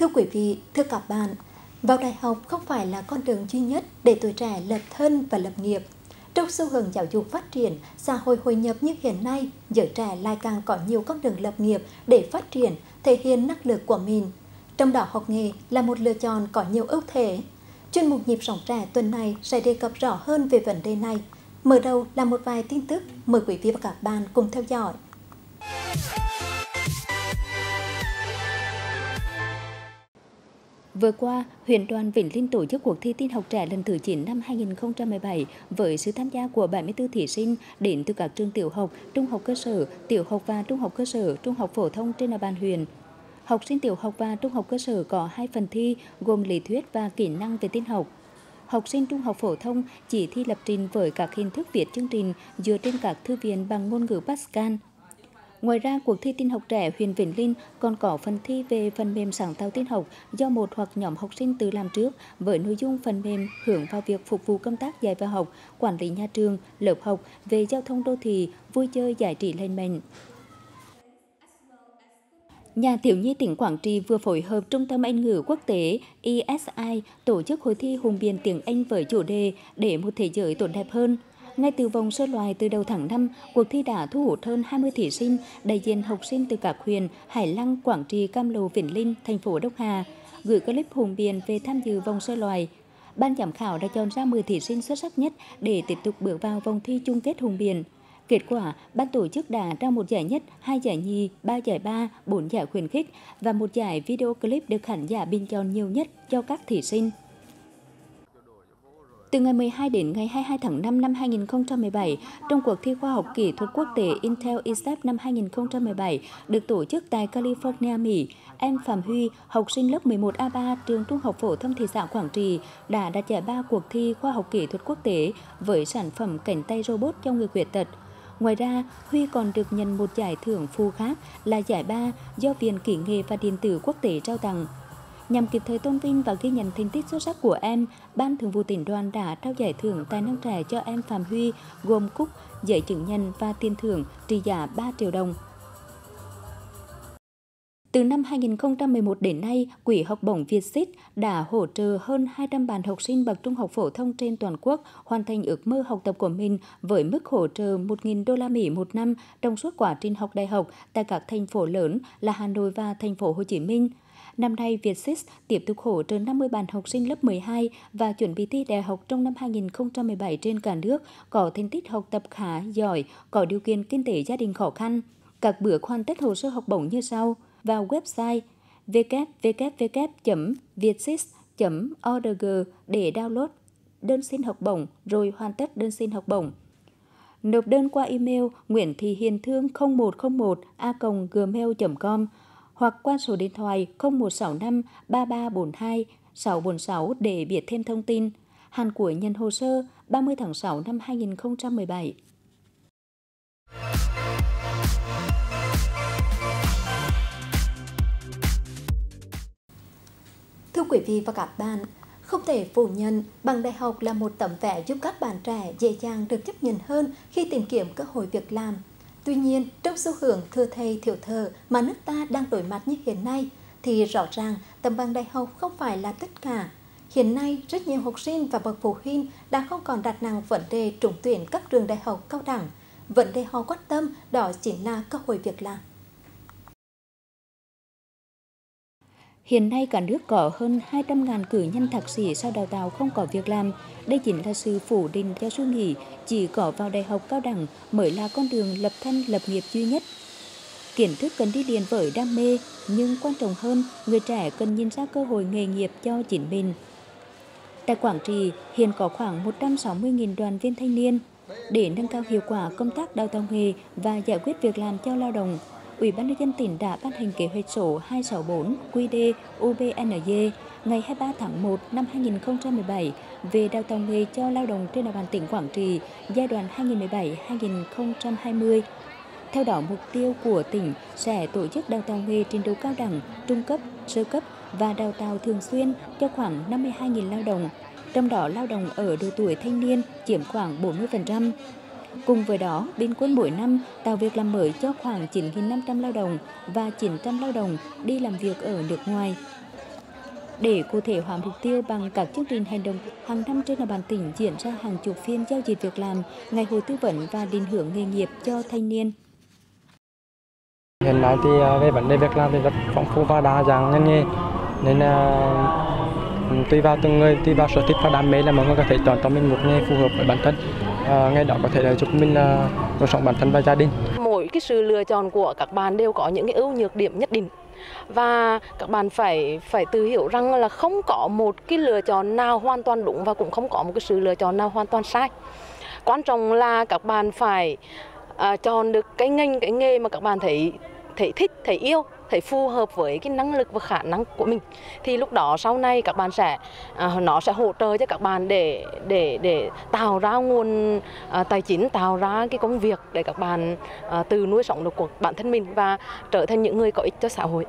Thưa quý vị, thưa các bạn, vào đại học không phải là con đường duy nhất để tuổi trẻ lập thân và lập nghiệp. Trong xu hướng giáo dục phát triển, xã hội hội nhập như hiện nay, giới trẻ lại càng có nhiều con đường lập nghiệp để phát triển, thể hiện năng lực của mình. Trong đó học nghề là một lựa chọn có nhiều ưu thế. Chuyên mục Nhịp sống trẻ tuần này sẽ đề cập rõ hơn về vấn đề này. Mở đầu là một vài tin tức, mời quý vị và các bạn cùng theo dõi. Vừa qua, huyện đoàn Vĩnh Linh tổ chức cuộc thi tin học trẻ lần thứ 9 năm 2017 với sự tham gia của 74 thí sinh đến từ các trường tiểu học, trung học cơ sở, tiểu học và trung học cơ sở, trung học phổ thông trên địa bàn huyện. Học sinh tiểu học và trung học cơ sở có 2 phần thi gồm lý thuyết và kỹ năng về tin học. Học sinh trung học phổ thông chỉ thi lập trình với các hình thức viết chương trình dựa trên các thư viện bằng ngôn ngữ Pascal. Ngoài ra, cuộc thi tin học trẻ huyện Vĩnh Linh còn có phần thi về phần mềm sáng tạo tin học do một hoặc nhóm học sinh tự làm trước với nội dung phần mềm hướng vào việc phục vụ công tác dạy và học, quản lý nhà trường, lớp học về giao thông đô thị, vui chơi giải trí lành mạnh. Nhà thiếu nhi tỉnh Quảng Trị vừa phối hợp Trung tâm Anh ngữ quốc tế ESI tổ chức hội thi hùng biện tiếng Anh với chủ đề để một thế giới tốt đẹp hơn. Ngay từ vòng sơ loại từ đầu tháng 5, cuộc thi đã thu hút hơn 20 thí sinh, đại diện học sinh từ các huyện Hải Lăng, Quảng Trị, Cam Lộ, Vĩnh Linh, thành phố Đông Hà, gửi clip hùng biện về tham dự vòng sơ loại. Ban giám khảo đã chọn ra 10 thí sinh xuất sắc nhất để tiếp tục bước vào vòng thi chung kết hùng biện. Kết quả, ban tổ chức đã trao 1 giải nhất, 2 giải nhì, 3 giải ba, 4 giải khuyến khích và 1 giải video clip được khán giả bình chọn nhiều nhất cho các thí sinh. Từ ngày 12 đến ngày 22 tháng 5 năm 2017, trong cuộc thi khoa học kỹ thuật quốc tế Intel ISEP năm 2017 được tổ chức tại California, Mỹ, em Phạm Huy, học sinh lớp 11A3 trường Trung học phổ thông thị xã Quảng Trị đã đạt giải ba cuộc thi khoa học kỹ thuật quốc tế với sản phẩm cánh tay robot cho người khuyết tật. Ngoài ra, Huy còn được nhận một giải thưởng phụ khác là giải ba do Viện Kỹ nghệ và Điện tử Quốc tế trao tặng. Nhằm kịp thời tôn vinh và ghi nhận thành tích xuất sắc của em, Ban Thường vụ Tỉnh đoàn đã trao giải thưởng tài năng trẻ cho em Phạm Huy gồm cúp, giấy chứng nhận và tiền thưởng trị giá 3 triệu đồng. Từ năm 2011 đến nay, Quỹ học bổng Vietsys đã hỗ trợ hơn 200 bạn học sinh bậc trung học phổ thông trên toàn quốc hoàn thành ước mơ học tập của mình với mức hỗ trợ 1.000 đô la Mỹ một năm trong suốt quá trình học đại học tại các thành phố lớn là Hà Nội và thành phố Hồ Chí Minh. Năm nay, Vietsys tiếp tục hỗ trợ 50 bạn học sinh lớp 12 và chuẩn bị thi đại học trong năm 2017 trên cả nước có thành tích học tập khá giỏi, có điều kiện kinh tế gia đình khó khăn. Các bước hoàn tất hồ sơ học bổng như sau: vào website www.vietsys.org để download đơn xin học bổng rồi hoàn tất đơn xin học bổng. Nộp đơn qua email nguyenthihiền thương0101a@gmail.com hoặc qua số điện thoại 0165 3342 646 để biết thêm thông tin. Hạn cuối nhận hồ sơ 30 tháng 6 năm 2017. Thưa quý vị và các bạn, không thể phủ nhận bằng đại học là một tấm vé giúp các bạn trẻ dễ dàng được chấp nhận hơn khi tìm kiếm cơ hội việc làm. Tuy nhiên, trong xu hướng thừa thầy thiểu thợ mà nước ta đang đối mặt như hiện nay, thì rõ ràng tấm bằng đại học không phải là tất cả. Hiện nay, rất nhiều học sinh và bậc phụ huynh đã không còn đặt nặng vấn đề trúng tuyển các trường đại học cao đẳng. Vấn đề họ quan tâm đó chính là cơ hội việc làm. Hiện nay cả nước có hơn 200.000 cử nhân thạc sĩ sau đào tạo không có việc làm. Đây chính là sự phủ định cho suy nghĩ chỉ có vào đại học cao đẳng mới là con đường lập thân lập nghiệp duy nhất. Kiến thức cần đi liền với đam mê, nhưng quan trọng hơn, người trẻ cần nhìn ra cơ hội nghề nghiệp cho chính mình. Tại Quảng Trị, hiện có khoảng 160.000 đoàn viên thanh niên. Để nâng cao hiệu quả công tác đào tạo nghề và giải quyết việc làm cho lao động, Ủy ban nhân dân tỉnh đã ban hành kế hoạch số 264 QĐ-UBND ngày 23 tháng 1 năm 2017 về đào tạo nghề cho lao động trên địa bàn tỉnh Quảng Trị giai đoạn 2017-2020. Theo đó, mục tiêu của tỉnh sẽ tổ chức đào tạo nghề trình độ cao đẳng, trung cấp, sơ cấp và đào tạo thường xuyên cho khoảng 52.000 lao động, trong đó lao động ở độ tuổi thanh niên chiếm khoảng 40%. Cùng với đó, bình quân mỗi năm tạo việc làm mới cho khoảng 9.500 lao động và 900 lao động đi làm việc ở nước ngoài. Để cụ thể hóa mục tiêu bằng các chương trình hành động hàng năm trên địa bàn tỉnh diễn ra hàng chục phiên giao dịch việc làm, ngày hội tư vấn và định hướng nghề nghiệp cho thanh niên. Hiện nay thì về vấn đề việc làm thì rất phong phú và đa dạng ngành nghề, nên tùy vào từng người, tùy vào sở thích và đam mê là mọi người có thể chọn cho mình một nghề phù hợp với bản thân. Nghề đó có thể là giúp mình nuôi sống bản thân và gia đình. Mỗi cái sự lựa chọn của các bạn đều có những cái ưu nhược điểm nhất định, và các bạn phải tự hiểu rằng là không có một cái lựa chọn nào hoàn toàn đúng và cũng không có một cái sự lựa chọn nào hoàn toàn sai. Quan trọng là các bạn phải chọn được cái ngành, cái nghề mà các bạn thấy thích, thấy yêu, thấy phù hợp với cái năng lực và khả năng của mình. Thì lúc đó sau này các bạn nó sẽ hỗ trợ cho các bạn để tạo ra nguồn tài chính, tạo ra cái công việc để các bạn tự nuôi sống được cuộc bản thân mình và trở thành những người có ích cho xã hội.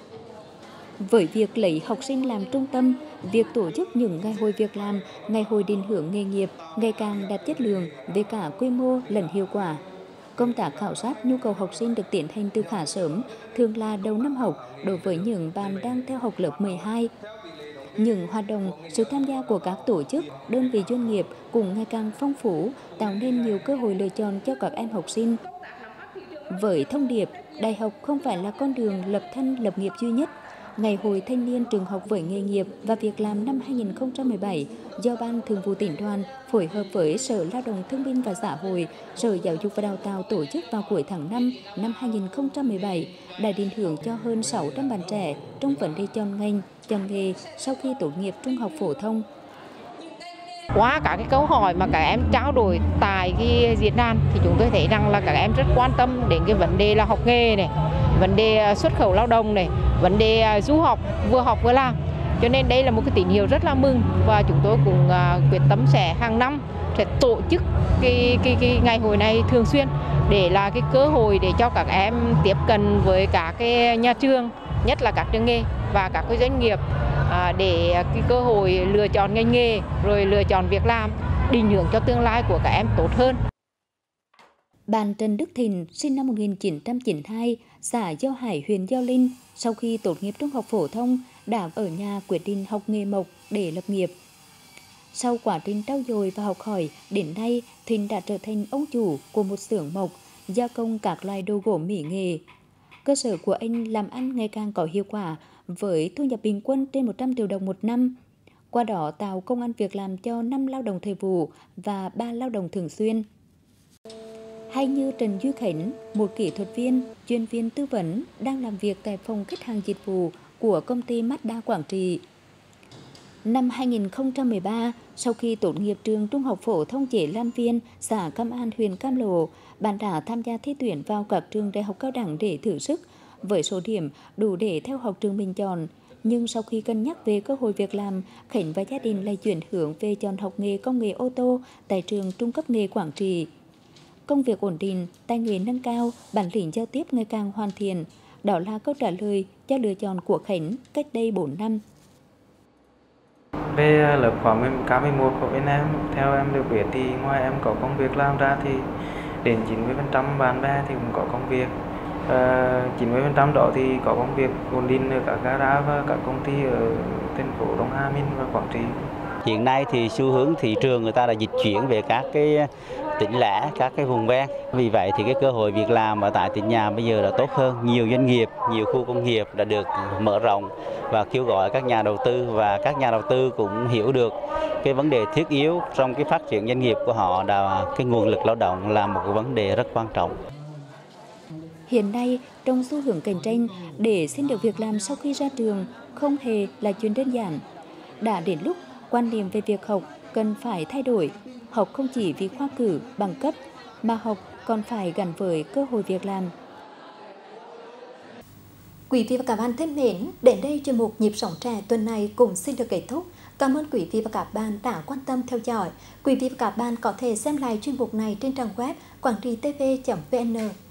Với việc lấy học sinh làm trung tâm, việc tổ chức những ngày hội việc làm, ngày hội định hướng nghề nghiệp ngày càng đạt chất lượng về cả quy mô lẫn hiệu quả. Công tác khảo sát nhu cầu học sinh được tiến hành từ khá sớm, thường là đầu năm học đối với những bạn đang theo học lớp 12. Những hoạt động, sự tham gia của các tổ chức, đơn vị doanh nghiệp cũng ngày càng phong phú, tạo nên nhiều cơ hội lựa chọn cho các em học sinh. Với thông điệp, đại học không phải là con đường lập thân lập nghiệp duy nhất, Ngày hội Thanh niên Trường học với nghề nghiệp và việc làm năm 2017 do Ban Thường vụ Tỉnh đoàn phối hợp với Sở Lao động Thương binh và Xã hội, Sở Giáo dục và Đào tạo tổ chức vào cuối tháng 5 năm 2017 đã định hướng cho hơn 600 bạn trẻ trong vấn đề chọn ngành, chọn nghề sau khi tốt nghiệp trung học phổ thông. Qua các cái câu hỏi mà các em trao đổi tại cái diễn đàn thì chúng tôi thấy rằng là các em rất quan tâm đến cái vấn đề là học nghề này, vấn đề xuất khẩu lao động này, vấn đề du học vừa làm. Cho nên đây là một cái tín hiệu rất là mừng, và chúng tôi cũng quyết tâm sẽ hàng năm sẽ tổ chức cái ngày hội này thường xuyên để là cái cơ hội để cho các em tiếp cận với các cái nhà trường, nhất là các trường nghề và các cái doanh nghiệp, để cái cơ hội lựa chọn ngành nghề rồi lựa chọn việc làm, định hướng cho tương lai của các em tốt hơn. Bạn Trần Đức Thịnh, sinh năm 1992, xã Giao Hải, huyện Gio Linh, sau khi tốt nghiệp trung học phổ thông đã ở nhà quyết định học nghề mộc để lập nghiệp. Sau quá trình trau dồi và học hỏi, đến nay Thịnh đã trở thành ông chủ của một xưởng mộc, gia công các loại đồ gỗ mỹ nghệ. Cơ sở của anh làm ăn ngày càng có hiệu quả với thu nhập bình quân trên 100 triệu đồng một năm. Qua đó tạo công ăn việc làm cho 5 lao động thời vụ và 3 lao động thường xuyên. Hay như Trần Duy Khánh, một kỹ thuật viên, chuyên viên tư vấn đang làm việc tại phòng khách hàng dịch vụ của công ty Mazda Quảng Trị. Năm 2013, sau khi tốt nghiệp trường Trung học phổ thông Chế Lan Viên, xã Cam An, huyện Cam Lộ, bạn đã tham gia thi tuyển vào các trường đại học cao đẳng để thử sức, với số điểm đủ để theo học trường mình chọn. Nhưng sau khi cân nhắc về cơ hội việc làm, Khánh và gia đình lại chuyển hướng về chọn học nghề công nghệ ô tô tại trường Trung cấp nghề Quảng Trị. Công việc ổn định, tay nghề nâng cao, bản lĩnh giao tiếp ngày càng hoàn thiện. Đó là câu trả lời cho lựa chọn của Khánh cách đây 4 năm. Về lớp khóa K11 của bên em, theo em được biết thì ngoài em có công việc làm ra thì đến 90% bạn bè thì cũng có công việc. 90% đó thì có công việc ổn định ở các gara và các công ty ở thành phố Đông Hà, Minh và Quảng Trị. Hiện nay thì xu hướng thị trường người ta đã dịch chuyển về các cái tỉnh lẻ, các cái vùng ven. Vì vậy thì cái cơ hội việc làm ở tại tỉnh nhà bây giờ đã tốt hơn. Nhiều doanh nghiệp, nhiều khu công nghiệp đã được mở rộng và kêu gọi các nhà đầu tư, và các nhà đầu tư cũng hiểu được cái vấn đề thiết yếu trong cái phát triển doanh nghiệp của họ là cái nguồn lực lao động là một cái vấn đề rất quan trọng. Hiện nay, trong xu hướng cạnh tranh, để xin được việc làm sau khi ra trường không hề là chuyện đơn giản. Đã đến lúc quan niệm về việc học cần phải thay đổi. Học không chỉ vì khoa cử, bằng cấp, mà học còn phải gắn với cơ hội việc làm. Quý vị và các bạn thân mến, đến đây chuyên mục Nhịp sống trẻ tuần này cũng xin được kết thúc. Cảm ơn quý vị và các bạn đã quan tâm theo dõi. Quý vị và các bạn có thể xem lại chuyên mục này trên trang web quangtritv.vn.